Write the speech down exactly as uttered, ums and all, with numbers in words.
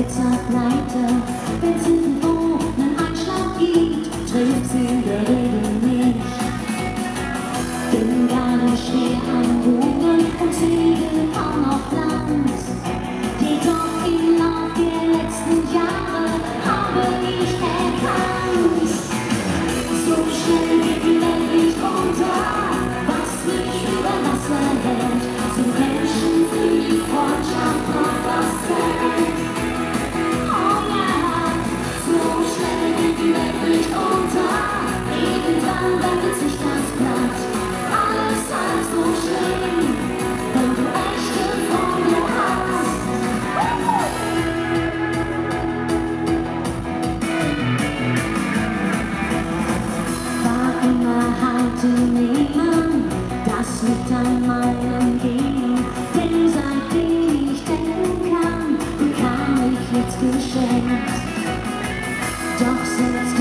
glitzert pleite. Wenn's irgendwo nen Einschlag gibt, trifft's in der Regel nicht. Bin gar nicht schwer am Boden und segel kaum auf Land. Jedoch im Lauf der letzten Jahre habe ich erkannt, so schnell geht die Welt nicht runter. Was mich über Wasser hält, sind Menschen, für die Freundschaft noch was zählt. Oh ja, so schnell geht die Welt nicht runter. Irgendwann wendet sich das Blatt. Alles halb so schlimm, wenn du echte Freunde hast. War immer halt im Leben, das liegt an meinem Genen. Denn seitdem ich denken kann, bekam ich nichts geschenkt. Doch selbst